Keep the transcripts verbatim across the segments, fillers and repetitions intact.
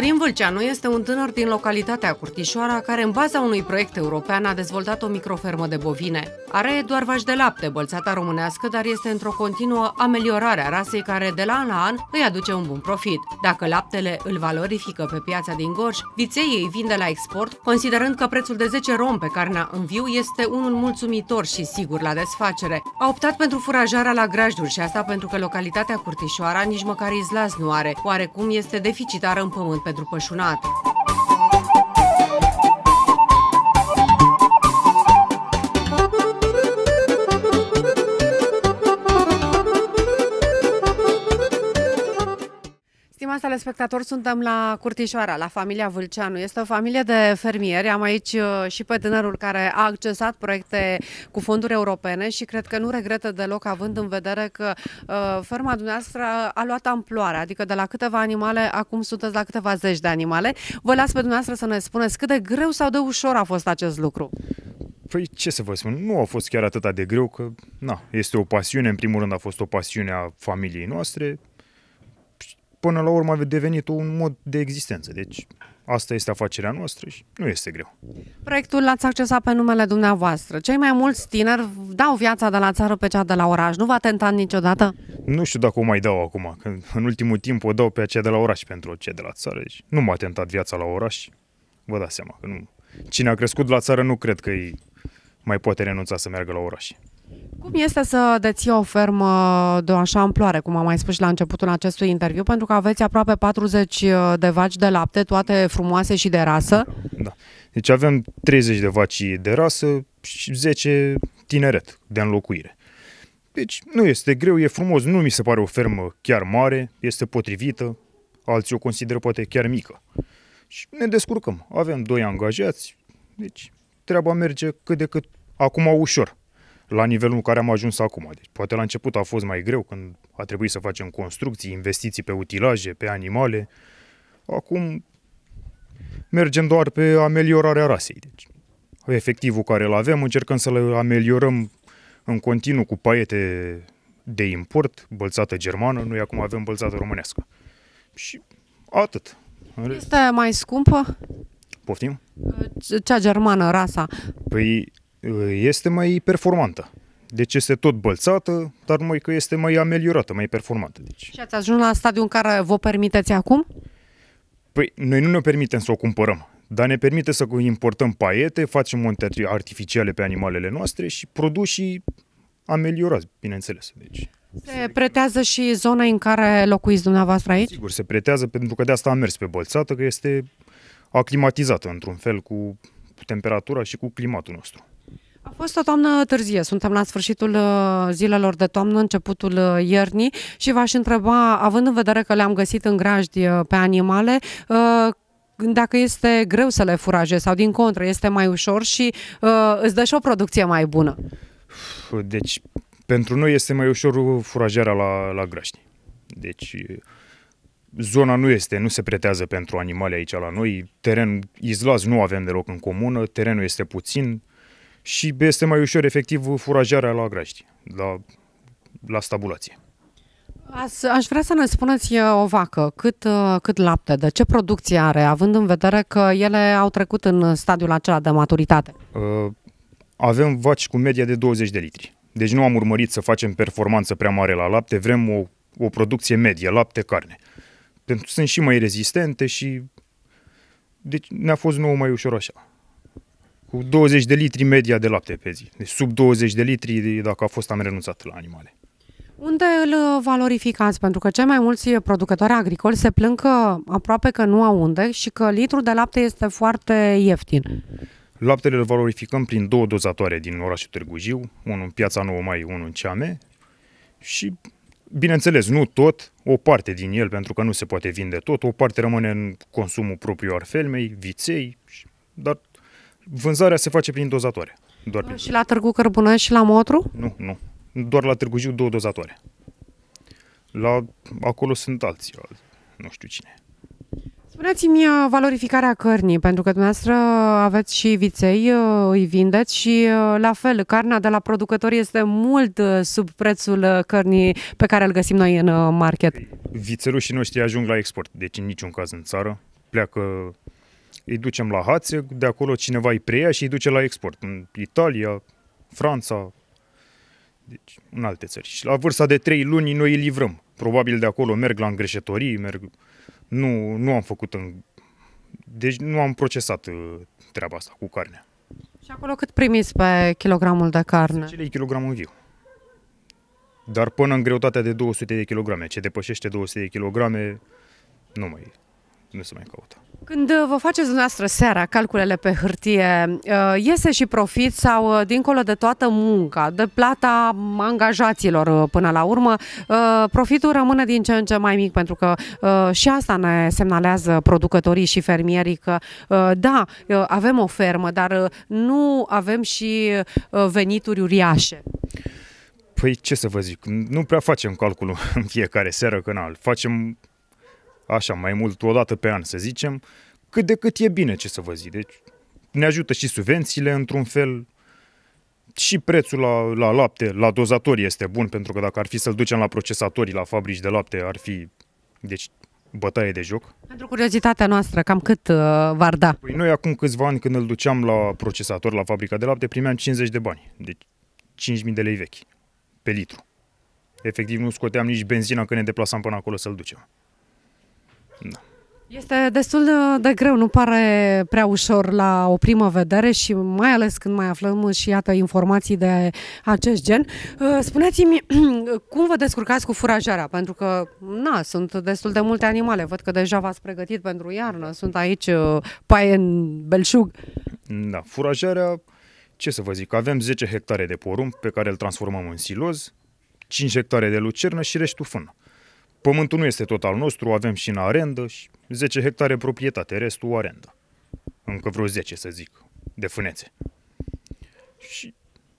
Florin Vâlceanu este un tânăr din localitatea Curtișoara care, în baza unui proiect european, a dezvoltat o microfermă de bovine. Are doar vaci de lapte, bălțata românească, dar este într-o continuă ameliorare a rasei care, de la an la an, îi aduce un bun profit. Dacă laptele îl valorifică pe piața din Gorj, vițeii îi vinde la export, considerând că prețul de zece rom pe carnea în viu este unul mulțumitor și sigur la desfacere. A optat pentru furajarea la grajduri și asta pentru că localitatea Curtișoara nici măcar izlaz nu are, oarecum este deficitară în pământ pentru pășunat. Stimați telespectatori, suntem la Curtișoara, la familia Vâlceanu. Este o familie de fermieri. Am aici și pe tânărul care a accesat proiecte cu fonduri europene și cred că nu regretă deloc, având în vedere că uh, ferma dumneavoastră a luat amploare, adică de la câteva animale, acum sunteți la câteva zeci de animale. Vă las pe dumneavoastră să ne spuneți cât de greu sau de ușor a fost acest lucru. Păi ce să vă spun, nu a fost chiar atât de greu, că na, este o pasiune, în primul rând a fost o pasiune a familiei noastre. Până la urmă a devenit un mod de existență. Deci asta este afacerea noastră și nu este greu. Proiectul l-ați accesat pe numele dumneavoastră. Cei mai mulți tineri dau viața de la țară pe cea de la oraș. Nu v-a tentat niciodată? Nu știu dacă o mai dau acum. Că în ultimul timp o dau pe aceea de la oraș pentru cea de la țară. Deci nu m-a tentat viața la oraș. Vă dați seama că nu. Cine a crescut la țară nu cred că îi mai poate renunța să meargă la oraș. Cum este să deții o fermă de o așa amploare, cum am mai spus și la începutul acestui interviu, pentru că aveți aproape patruzeci de vaci de lapte, toate frumoase și de rasă? Da. Deci avem treizeci de vaci de rasă și zece tineret de înlocuire. Deci nu este greu, e frumos, nu mi se pare o fermă chiar mare, este potrivită, alții o consideră poate chiar mică. Și ne descurcăm, avem doi angajați, deci treaba merge cât de cât acum ușor. La nivelul în care am ajuns acum. Deci, poate la început a fost mai greu când a trebuit să facem construcții, investiții pe utilaje, pe animale. Acum mergem doar pe ameliorarea rasei. Deci, efectivul care îl avem încercăm să-l ameliorăm în continuu cu paiete de import, bălțată germană, noi acum avem bălțată românească. Și atât. Este mai scumpă? Poftim? Cea germană, rasa. Păi este mai performantă. Deci este tot bălțată, dar numai că este mai ameliorată, mai performantă. Deci... Și ați ajuns la stadiul în care vă permiteți acum? Păi noi nu ne permitem să o cumpărăm, dar ne permite să importăm paiete, facem monte artificiale pe animalele noastre și produși ameliorați, bineînțeles. Deci... Se pretează și zona în care locuiți dumneavoastră aici? Sigur, se pretează pentru că de asta am mers pe bălțată, că este aclimatizată într-un fel cu temperatura și cu climatul nostru. A fost o toamnă târzie, suntem la sfârșitul zilelor de toamnă, începutul iernii și v-aș întreba, având în vedere că le-am găsit în grajdi pe animale, dacă este greu să le furajezi sau din contră este mai ușor și îți dă și o producție mai bună. Deci pentru noi este mai ușor furajarea la, la graști. Deci zona nu este, nu se pretează pentru animale aici la noi, teren izlaz nu avem deloc în comună, terenul este puțin și este mai ușor efectiv furajarea la graști, la, la stabulație. Aș, aș vrea să ne spuneți o vacă, cât, cât lapte, de ce producție are, având în vedere că ele au trecut în stadiul acela de maturitate? Uh, avem vaci cu media de douăzeci de litri. Deci nu am urmărit să facem performanță prea mare la lapte, vrem o, o producție medie, lapte-carne. Pentru că sunt și mai rezistente și deci ne-a fost nouă mai ușor așa. Cu douăzeci de litri media de lapte pe zi. Deci sub douăzeci de litri dacă a fost am renunțat la animale. Unde îl valorificați? Pentru că cei mai mulți producători agricoli se plâng că aproape că nu au unde și că litrul de lapte este foarte ieftin. Laptele îl valorificăm prin două dozatoare din orașul Târgu Jiu, unul în Piața Nouă Mai, unul în C A M E și, bineînțeles, nu tot, o parte din el, pentru că nu se poate vinde tot, o parte rămâne în consumul propriu al fermei, viței, dar vânzarea se face prin dozatoare. Doar prin... Și la Târgu Cărbunăști și la Motru? Nu, nu. Doar la Târgu Jiu două dozatoare. La acolo sunt alții, nu știu cine. Spuneți-mi valorificarea cărnii, pentru că dumneavoastră aveți și viței, îi vindeți și la fel, carnea de la producători este mult sub prețul cărnii pe care îl găsim noi în market. Vițelușii noștri ajung la export, deci în niciun caz în țară. pleacă, îi ducem la Hațeg, de acolo cineva îi preia și îi duce la export. În Italia, Franța, deci în alte țări. Și la vârsta de trei luni noi îi livrăm. Probabil de acolo merg la îngreșătorii, merg... Nu, nu am făcut în... Deci nu am procesat treaba asta cu carnea. Și acolo cât primiți pe kilogramul de carne? zece lei kilogramul viu. Dar până în greutatea de două sute de kilograme. Ce depășește două sute de kilograme, nu mai, nu se mai caută. Când vă faceți dumneavoastră seara calculele pe hârtie, iese și profit sau, dincolo de toată munca, de plata angajaților până la urmă, profitul rămâne din ce în ce mai mic, pentru că și asta ne semnalează producătorii și fermierii că da, avem o fermă, dar nu avem și venituri uriașe. Păi ce să vă zic, nu prea facem calculul în fiecare seară, că n-al. Facem așa, mai mult o dată pe an, să zicem, cât de cât e bine, ce să vă zic. Deci ne ajută și subvențiile într-un fel, și prețul la, la lapte, la dozatori este bun, pentru că dacă ar fi să-l ducem la procesatorii, la fabrici de lapte, ar fi, deci, bătaie de joc. Pentru curiozitatea noastră, cam cât uh, v-ar da? Păi noi acum câțiva ani, când îl duceam la procesator, la fabrica de lapte, primeam cincizeci de bani, deci cinci mii de lei vechi pe litru. Efectiv nu scoteam nici benzina când ne deplasam până acolo să-l ducem. Da. Este destul de, de greu, nu pare prea ușor la o primă vedere și mai ales când mai aflăm și iată informații de acest gen. Spuneți-mi, cum vă descurcați cu furajarea? Pentru că, na, sunt destul de multe animale. Văd că deja v-ați pregătit pentru iarnă. Sunt aici paie în belșug. Da, furajarea, ce să vă zic, avem zece hectare de porumb pe care îl transformăm în siloz, cinci hectare de lucernă și restul fân. Pământul nu este tot al nostru, avem și în arendă și zece hectare proprietate, restul arendă. Încă vreo zece, să zic, de fânețe. Și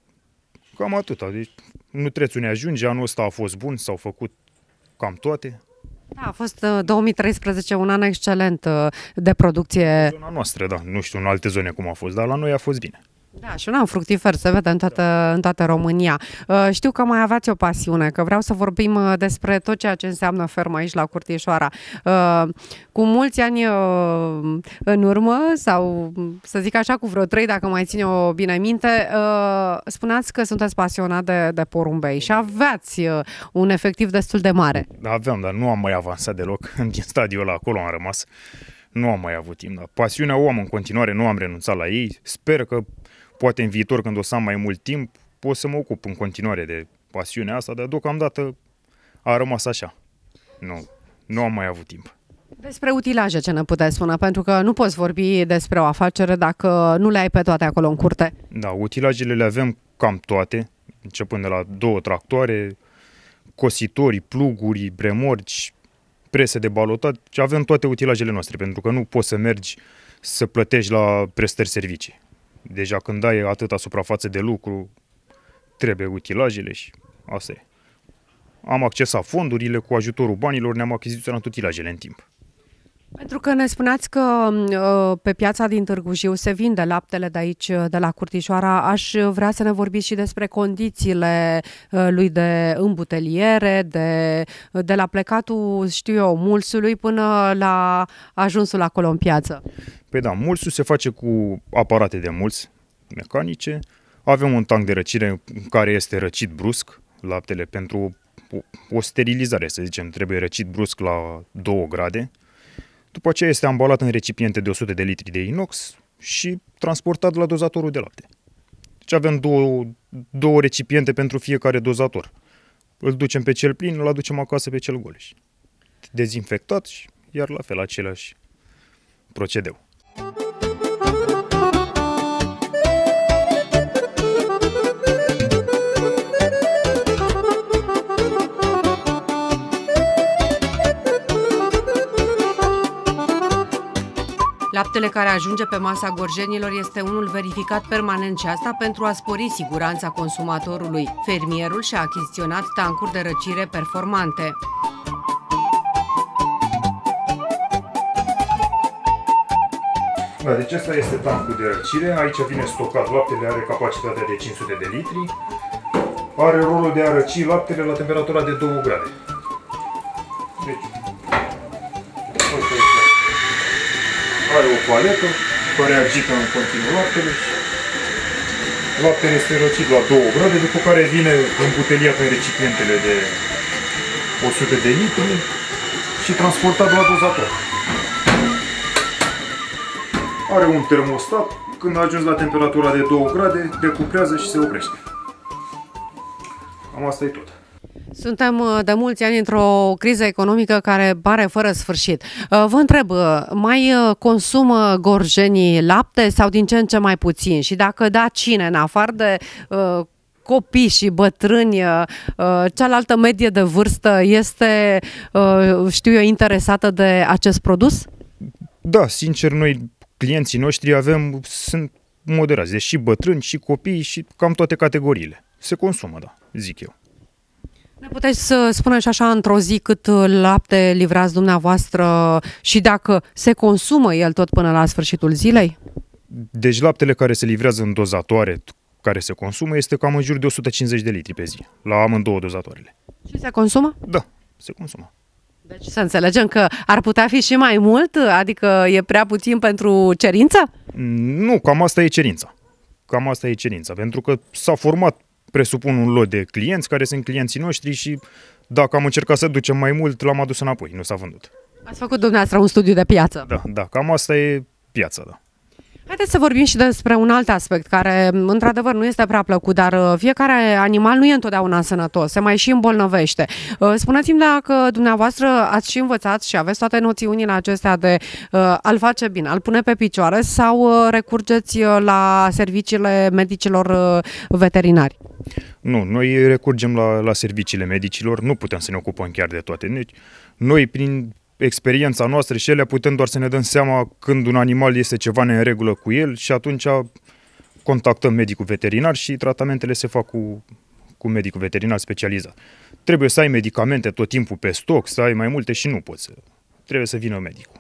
cam atâta. Deci nutrețul ne ajunge, anul ăsta a fost bun, s-au făcut cam toate. Da, a fost două mii treisprezece un an excelent de producție. Zona noastră, da, nu știu în alte zone cum a fost, dar la noi a fost bine. Da, și un an fructifer se vede în toată, da. în toată România. Știu că mai aveați o pasiune, că vreau să vorbim despre tot ceea ce înseamnă fermă aici la Curtișoara. Cu mulți ani în urmă, sau să zic așa, cu vreo trei, dacă mai ține o bine minte, spuneați că sunteți pasionat de, de porumbei și aveați un efectiv destul de mare. Da, aveam, dar nu am mai avansat deloc. Din stadiul ăla acolo am rămas. Nu am mai avut timp. Dar pasiunea o am în continuare, nu am renunțat la ei. Sper că poate în viitor, când o să am mai mult timp, pot să mă ocup în continuare de pasiunea asta, dar deocamdată a rămas așa. Nu, nu am mai avut timp. Despre utilaje ce ne puteți spune? Pentru că nu poți vorbi despre o afacere dacă nu le ai pe toate acolo în curte. Da, utilajele le avem cam toate, începând de la două tractoare, cositori, pluguri, remorci, prese de balotat, avem toate utilajele noastre, pentru că nu poți să mergi să plătești la prestări servicii. Deja când ai atâta suprafață de lucru, trebuie utilajele și asta e. Am accesat fondurile, cu ajutorul banilor ne-am achiziționat utilajele în timp. Pentru că ne spuneați că pe piața din Târgu Jiu se vinde laptele de aici, de la Curtișoara. Aș vrea să ne vorbiți și despre condițiile lui de îmbuteliere, de, de la plecatul, știu eu, mulsului până la ajunsul acolo în piață. Păi da, mulsul se face cu aparate de mulț mecanice. Avem un tank de răcire în care este răcit brusc laptele pentru o, o sterilizare, să zicem. Trebuie răcit brusc la două grade. După aceea este ambalat în recipiente de o sută de litri de inox și transportat la dozatorul de lapte. Deci avem două, două recipiente pentru fiecare dozator. Îl ducem pe cel plin, îl aducem acasă pe cel gol. Dezinfectat și iar la fel același procedeu. Laptele care ajunge pe masa gorjenilor este unul verificat permanent și asta pentru a spori siguranța consumatorului. Fermierul și-a achiziționat tancuri de răcire performante. Da, deci asta este tancul de răcire. Aici vine stocat laptele, are capacitatea de cinci sute de litri. Are rolul de a răci laptele la temperatura de două grade. Deci, are o paletă care agită în continuu laptele și laptele este răcit la două grade, după care vine îmbuteliat în recipientele de o sută de litri și transportat la dozator. Are un termostat, când a ajuns la temperatura de două grade, decuplează și se oprește. Cam asta e tot. Suntem de mulți ani într-o criză economică care pare fără sfârșit. Vă întreb, mai consumă gorjenii lapte sau din ce în ce mai puțin? Și dacă da, cine, în afară de uh, copii și bătrâni, uh, cealaltă medie de vârstă este, uh, știu eu, interesată de acest produs? Da, sincer, noi, clienții noștri, avem, sunt moderați, deci și bătrâni, și copii, și cam toate categoriile. Se consumă, da, zic eu. Ne puteți să spuneți așa într-o zi cât lapte livrați dumneavoastră și dacă se consumă el tot până la sfârșitul zilei? Deci laptele care se livrează în dozatoare, care se consumă, este cam în jur de o sută cincizeci de litri pe zi, la amândouă dozatoarele. Și se consumă? Da, se consumă. Deci să înțelegem că ar putea fi și mai mult? Adică e prea puțin pentru cerință? Nu, cam asta e cerința. Cam asta e cerința, pentru că s-a format, presupun, un lot de clienți care sunt clienții noștri și dacă am încercat să ducem mai mult, l-am adus înapoi, nu s-a vândut. Ați făcut dumneavoastră un studiu de piață. Da, da, cam asta e piața, da. Haideți să vorbim și despre un alt aspect care, într-adevăr, nu este prea plăcut, dar fiecare animal nu e întotdeauna sănătos, se mai și îmbolnăvește. Spuneți-mi dacă dumneavoastră ați și învățat și aveți toate noțiunile acestea de a-l face bine, a-l pune pe picioare sau recurgeți la serviciile medicilor veterinari? Nu, noi recurgem la, la serviciile medicilor, nu putem să ne ocupăm chiar de toate. Deci, noi, prin experiența noastră și ele, putem doar să ne dăm seama când un animal este ceva în regulă cu el și atunci contactăm medicul veterinar și tratamentele se fac cu, cu medicul veterinar specializat. Trebuie să ai medicamente tot timpul pe stoc, să ai mai multe și nu poți. Trebuie să vină medicul.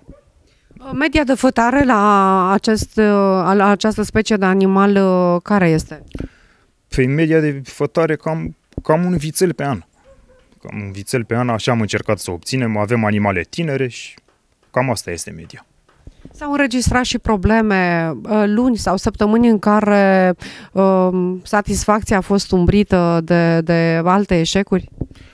Media de fătare la, acest, la această specie de animal care este? Păi media de fătare cam, cam un vițel pe an. Cam un vițel pe an, așa am încercat să obținem. Avem animale tinere și cam asta este media. S-au înregistrat și probleme luni sau săptămâni în care uh, satisfacția a fost umbrită de, de alte eșecuri?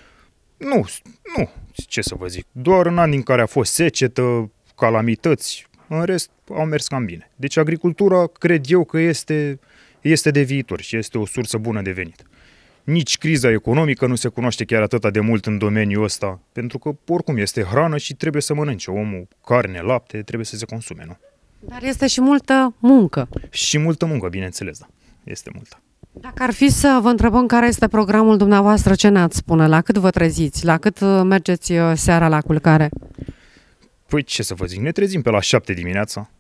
Nu, nu, ce să vă zic. Doar în ani în care a fost secetă, calamități, în rest au mers cam bine. Deci agricultura cred eu că este, este de viitor și este o sursă bună de venit. Nici criza economică nu se cunoaște chiar atât de mult în domeniul ăsta, pentru că oricum este hrană și trebuie să mănânce omul carne, lapte, trebuie să se consume, nu? Dar este și multă muncă. Și multă muncă, bineînțeles, da. Este multă. Dacă ar fi să vă întrebăm care este programul dumneavoastră, ce ne-ați spune? La cât vă treziți? La cât mergeți seara la culcare? Păi ce să vă zic, ne trezim pe la șapte dimineața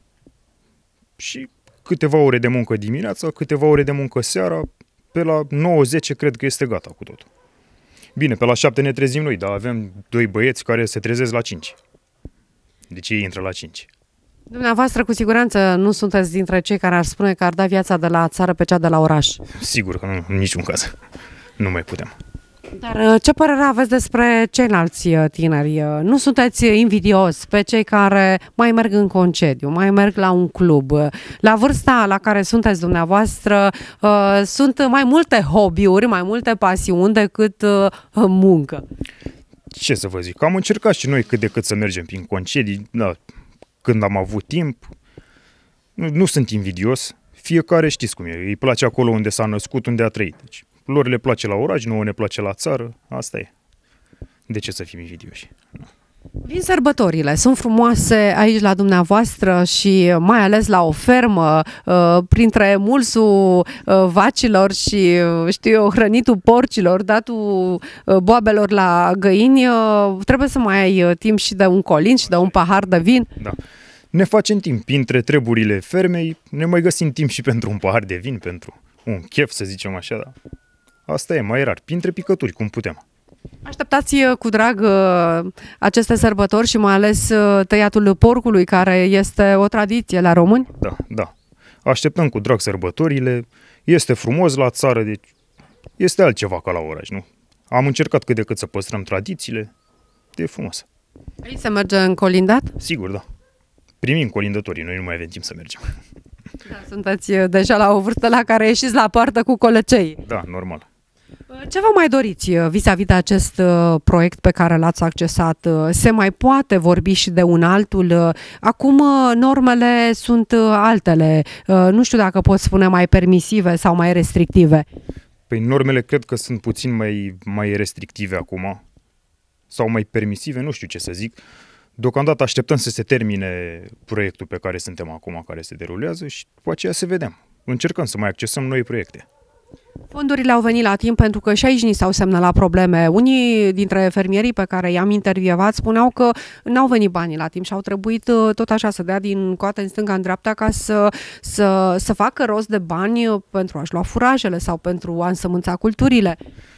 și câteva ore de muncă dimineața, câteva ore de muncă seara. Pe la nouă zece cred că este gata cu totul. Bine, pe la șapte ne trezim noi, dar avem doi băieți care se trezesc la cinci. Deci ei intră la cinci. Dumneavoastră cu siguranță nu sunteți dintre cei care ar spune că ar da viața de la țară pe cea de la oraș. Sigur că nu, în niciun caz. Nu mai putem. Dar ce părere aveți despre ceilalți tineri? Nu sunteți invidios pe cei care mai merg în concediu, mai merg la un club? La vârsta la care sunteți dumneavoastră, sunt mai multe hobby-uri, mai multe pasiuni decât muncă. Ce să vă zic, am încercat și noi cât de cât să mergem prin concedii, da, când am avut timp. Nu, nu sunt invidios, fiecare știți cum e, îi place acolo unde s-a născut, unde a trăit. Deci, lor le place la oraș, nouă ne place la țară, asta e. De ce să fim invidioși? Vin sărbătorile, sunt frumoase aici la dumneavoastră și mai ales la o fermă, printre mulsul vacilor și, știu eu, hrănitul porcilor, datul boabelor la găini, trebuie să mai ai timp și de un colin și de un pahar de vin. Da. Ne facem timp, printre treburile fermei, ne mai găsim timp și pentru un pahar de vin, pentru un chef, să zicem așa, da. Asta e mai rar, printre picături, cum putem. Așteptați cu drag aceste sărbători și mai ales tăiatul porcului, care este o tradiție la români? Da, da. Așteptăm cu drag sărbătorile, este frumos la țară, deci este altceva ca la oraș, nu? Am încercat cât de cât să păstrăm tradițiile, e frumos. Aici se merge în colindat? Sigur, da. primim colindătorii, noi nu mai avem timp să mergem. Da, sunteți deja la o vârstă la care ieșiți la poartă cu colăcei. Da, normal. Ce vă mai doriți vis-a-vis de acest proiect pe care l-ați accesat? Se mai poate vorbi și de un altul? Acum normele sunt altele. Nu știu dacă pot spune mai permisive sau mai restrictive. Păi normele cred că sunt puțin mai, mai restrictive acum sau mai permisive, nu știu ce să zic. Deocamdată așteptăm să se termine proiectul pe care suntem acum, care se derulează și după aceea să vedem. Încercăm să mai accesăm noi proiecte. Fondurile au venit la timp pentru că și aici ni s-au semnalat probleme. Unii dintre fermierii pe care i-am intervievat spuneau că n-au venit banii la timp și au trebuit tot așa să dea din coate în stânga în dreapta ca să, să, să facă rost de bani pentru a-și lua furajele sau pentru a însămânța culturile.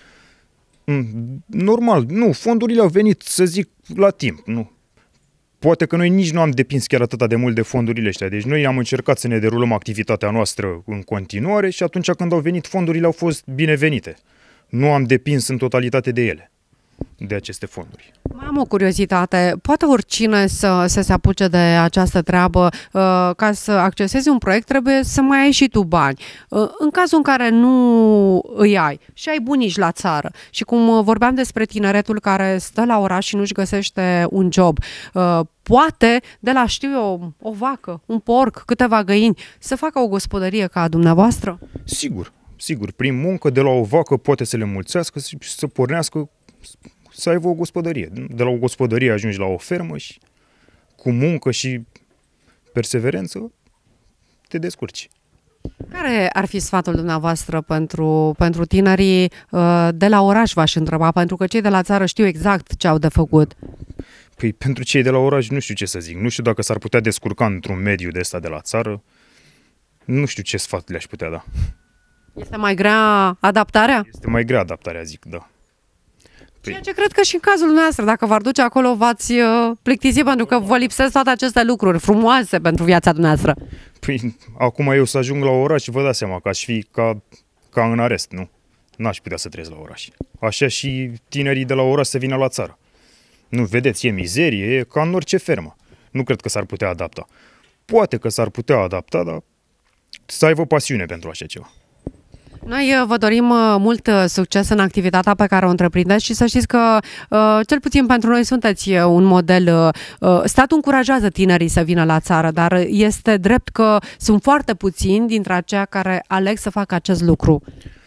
Normal, nu, fondurile au venit, să zic, la timp, nu. Poate că noi nici nu am depins chiar atât de mult de fondurile ăștia. Deci noi am încercat să ne derulăm activitatea noastră în continuare și atunci când au venit fondurile au fost binevenite. Nu am depins în totalitate de ele, de aceste fonduri. Mai am o curiozitate. Poate oricine să, să se apuce de această treabă, ca să accesezi un proiect trebuie să mai ai și tu bani. În cazul în care nu îi ai și ai bunici la țară și cum vorbeam despre tineretul care stă la oraș și nu-și găsește un job, poate de la, știu eu, o vacă, un porc, câteva găini, să facă o gospodărie ca a dumneavoastră? Sigur, sigur. Prin muncă de la o vacă poate să le mulțească și să pornească să aibă o gospodărie. De la o gospodărie ajungi la o fermă și cu muncă și perseverență te descurci. Care ar fi sfatul dumneavoastră pentru, pentru tinerii de la oraș, v-aș întreba, pentru că cei de la țară știu exact ce au de făcut? Păi pentru cei de la oraș nu știu ce să zic. Nu știu dacă s-ar putea descurca într-un mediu de ăsta de la țară. Nu știu ce sfat le-aș putea da. Este mai grea adaptarea? Este mai grea adaptarea, zic, da. Ceea ce cred că și în cazul nostru, dacă v-ar duce acolo, v-ați plictisi pentru că vă lipsesc toate aceste lucruri frumoase pentru viața dumneavoastră. Păi, acum eu să ajung la oraș și vă dați seama că aș fi ca, ca în arest, nu? N-aș putea să trăiesc la oraș. Așa și tinerii de la oraș să vină la țară. Nu, vedeți, e mizerie, e ca în orice fermă. Nu cred că s-ar putea adapta. Poate că s-ar putea adapta, dar să aibă pasiune pentru așa ceva. Noi vă dorim mult succes în activitatea pe care o întreprindeți și să știți că, cel puțin pentru noi, sunteți un model. Statul încurajează tinerii să vină la țară, dar este drept că sunt foarte puțini dintre aceia care aleg să facă acest lucru.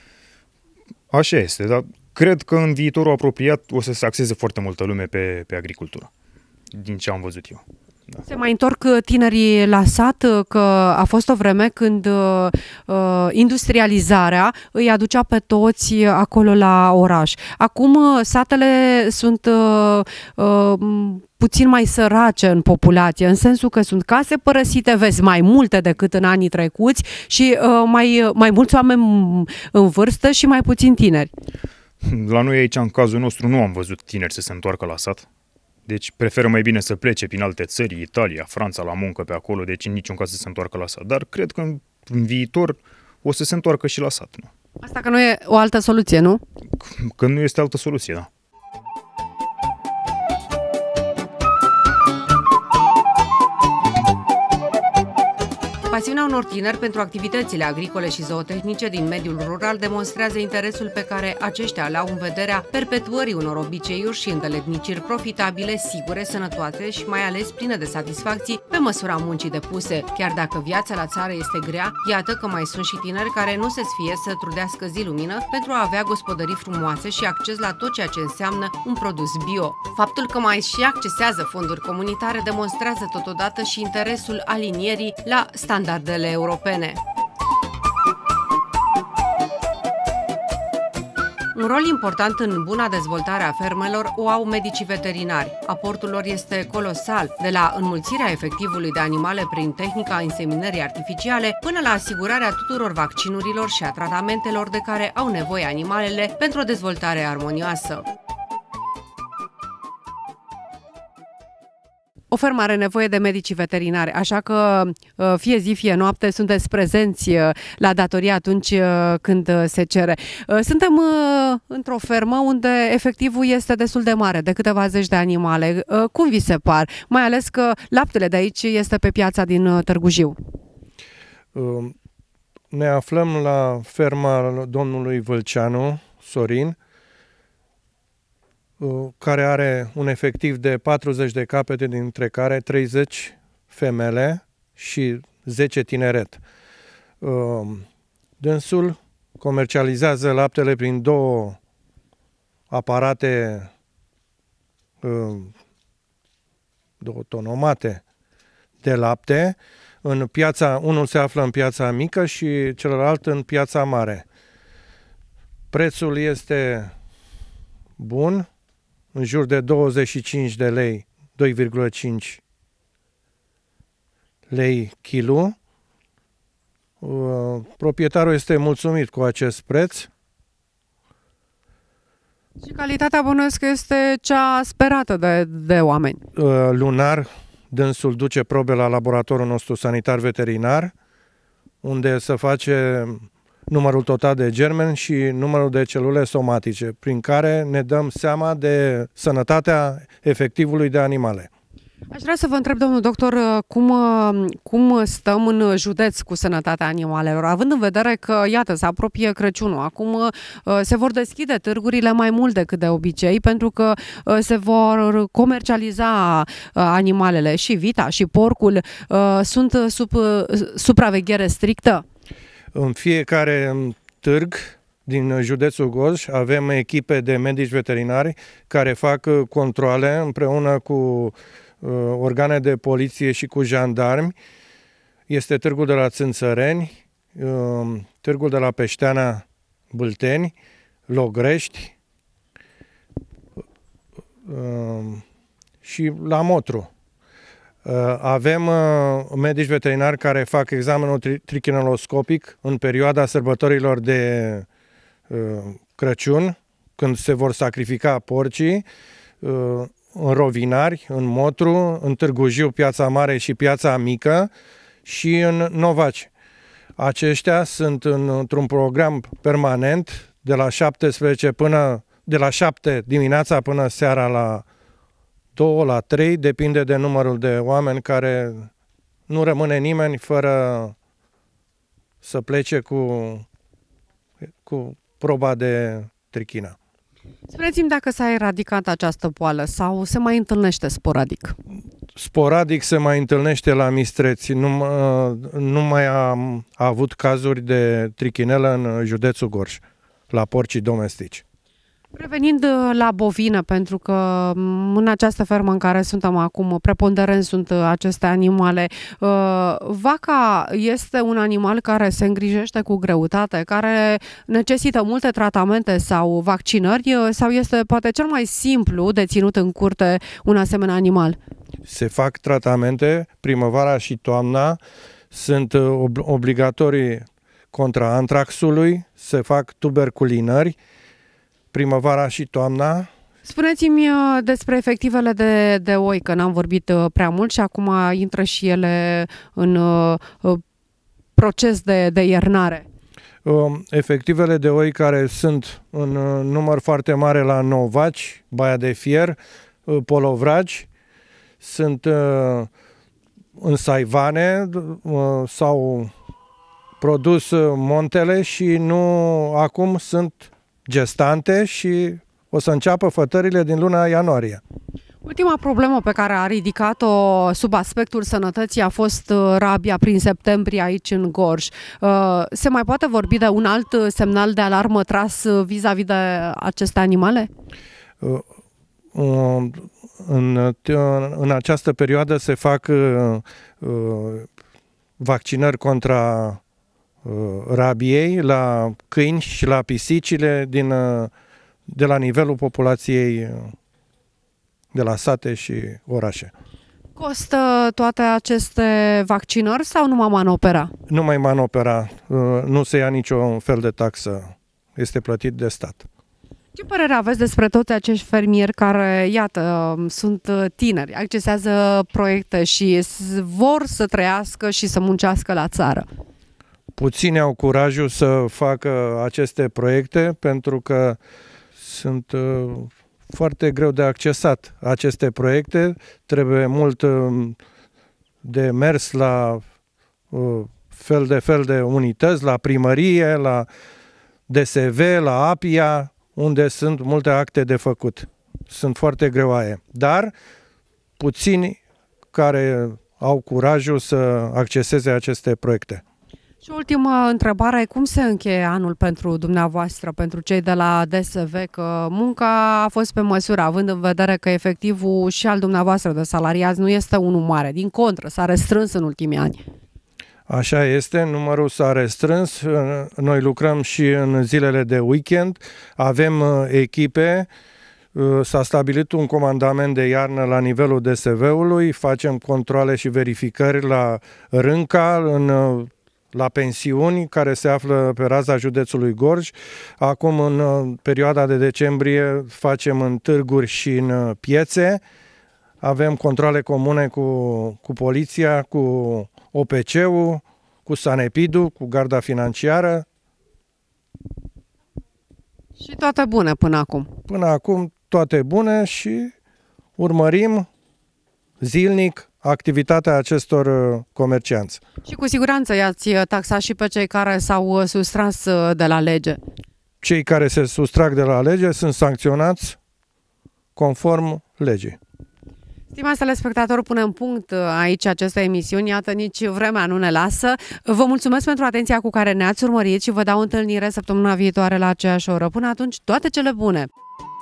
Așa este, dar cred că în viitorul apropiat o să se axeze foarte multă lume pe, pe agricultură, din ce am văzut eu. Da. Se mai întorc tinerii la sat, că a fost o vreme când uh, industrializarea îi aducea pe toți acolo la oraș. Acum satele sunt uh, uh, puțin mai sărace în populație, în sensul că sunt case părăsite, vezi, mai multe decât în anii trecuți și uh, mai, mai mulți oameni în vârstă și mai puțini tineri. La noi aici, în cazul nostru, nu am văzut tineri să se întoarcă la sat. Deci preferă mai bine să plece prin alte țări, Italia, Franța, la muncă pe acolo, deci în niciun caz să se întoarcă la sat. Dar cred că în, în viitor o să se întoarcă și la sat. Nu? Asta că nu e o altă soluție, nu? Că nu este altă soluție, da. Pasiunea unor tineri pentru activitățile agricole și zootehnice din mediul rural demonstrează interesul pe care aceștia le au în vederea perpetuării unor obiceiuri și îndeletniciri profitabile, sigure, sănătoase și mai ales pline de satisfacții pe măsura muncii depuse. Chiar dacă viața la țară este grea, iată că mai sunt și tineri care nu se sfie să trudească zi lumină pentru a avea gospodării frumoase și acces la tot ceea ce înseamnă un produs bio. Faptul că mai și accesează fonduri comunitare demonstrează totodată și interesul alinierii la standardele europene. Un rol important în buna dezvoltare a fermelor o au medicii veterinari. Aportul lor este colosal, de la înmulțirea efectivului de animale prin tehnica inseminării artificiale, până la asigurarea tuturor vaccinurilor și a tratamentelor de care au nevoie animalele pentru o dezvoltare armonioasă. O fermă are nevoie de medici veterinari, așa că fie zi, fie noapte sunteți prezenți la datorie atunci când se cere. Suntem într-o fermă unde efectivul este destul de mare, de câteva zeci de animale. Cum vi se par? Mai ales că laptele de aici este pe piața din Târgu Jiu. Ne aflăm la ferma domnului Vâlceanu, Sorin, care are un efectiv de patruzeci de capete, dintre care treizeci femele și zece tineret. Dânsul comercializează laptele prin două aparate, două tonomate de lapte. În piața, unul se află în piața mică și celălalt în piața mare. Prețul este bun, în jur de douăzeci și cinci de lei, doi virgulă cinci lei kilo. Proprietarul este mulțumit cu acest preț. Și calitatea bănuiesc că este cea sperată de, de oameni. Lunar, dânsul duce probe la laboratorul nostru sanitar veterinar, unde se face numărul total de germeni și numărul de celule somatice, prin care ne dăm seama de sănătatea efectivului de animale. Aș vrea să vă întreb, domnul doctor, cum, cum stăm în județ cu sănătatea animalelor, având în vedere că, iată, se apropie Crăciunul. Acum se vor deschide târgurile mai mult decât de obicei, pentru că se vor comercializa animalele, și vita și porcul sunt sub supraveghere strictă. În fiecare târg din județul Gorj avem echipe de medici veterinari care fac controale împreună cu organe de poliție și cu jandarmi. Este târgul de la Țânțăreni, târgul de la Peșteana Bâlteni, Logrești și la Motru. Avem medici veterinari care fac examenul trichineoscopic în perioada sărbătorilor de Crăciun, când se vor sacrifica porcii, în Rovinari, în Motru, în Târgu Jiu, Piața Mare și Piața Mică și în Novaci. Aceștia sunt într-un program permanent de la șaptesprezece până de la șapte dimineața până seara la două, la trei, depinde de numărul de oameni, care nu rămâne nimeni fără să plece cu, cu proba de trichină. Spuneți-mi dacă s-a eradicat această boală sau se mai întâlnește sporadic? Sporadic se mai întâlnește la mistreți. Nu, nu mai am avut cazuri de trichinelă în județul Gorj, la porcii domestici. Revenind la bovină, pentru că în această fermă în care suntem acum, preponderent sunt aceste animale, vaca este un animal care se îngrijește cu greutate, care necesită multe tratamente sau vaccinări, sau este poate cel mai simplu de ținut în curte un asemenea animal? Se fac tratamente primăvara și toamna, sunt obligatorii contra antraxului, se fac tuberculinări primăvara și toamna. Spuneți-mi despre efectivele de, de oi, că n-am vorbit prea mult și acum intră și ele în uh, proces de, de iernare. Efectivele de oi care sunt în număr foarte mare la Novaci, Baia de Fier, Polovragi, sunt uh, în Saivane, uh, s-au produs montele și nu acum sunt gestante și o să înceapă fătările din luna ianuarie. Ultima problemă pe care a ridicat-o sub aspectul sănătății a fost rabia prin septembrie aici în Gorj. Se mai poate vorbi de un alt semnal de alarmă tras vis-a-vis de aceste animale? În, în această perioadă se fac vaccinări contra rabiei la câini și la pisicile din, de la nivelul populației de la sate și orașe. Costă toate aceste vaccinări sau numai manopera? Numai manopera, nu se ia niciun fel de taxă, este plătit de stat. Ce părere aveți despre toți acești fermieri care, iată, sunt tineri, accesează proiecte și vor să trăiască și să muncească la țară? Puțini au curajul să facă aceste proiecte pentru că sunt uh, foarte greu de accesat. Aceste proiecte trebuie mult uh, de mers la uh, fel de fel de unități, la primărie, la D S V, la APIA, unde sunt multe acte de făcut. Sunt foarte greoaie. Dar puțini care au curajul să acceseze aceste proiecte. Și ultima întrebare, cum se încheie anul pentru dumneavoastră, pentru cei de la D S V, că munca a fost pe măsură, având în vedere că efectivul și al dumneavoastră de salariați nu este unul mare, din contră, s-a restrâns în ultimii ani. Așa este, numărul s-a restrâns, noi lucrăm și în zilele de weekend, avem echipe, s-a stabilit un comandament de iarnă la nivelul D S V-ului, facem controale și verificări la Rânca, în la pensiuni, care se află pe raza județului Gorj. Acum, în perioada de decembrie, facem în târguri și în piețe. Avem controle comune cu, cu poliția, cu O P C-ul, cu Sanepidul, cu garda financiară. Și toate bune până acum. Până acum toate bune și urmărim zilnic activitatea acestor comercianți. Și cu siguranță i-ați taxat și pe cei care s-au sustras de la lege. Cei care se sustrag de la lege sunt sancționați conform legii. Stimați telespectatori, punem punct aici aceste emisiuni. Iată, nici vremea nu ne lasă. Vă mulțumesc pentru atenția cu care ne-ați urmărit și vă dau întâlnire săptămâna viitoare la aceeași oră. Până atunci, toate cele bune!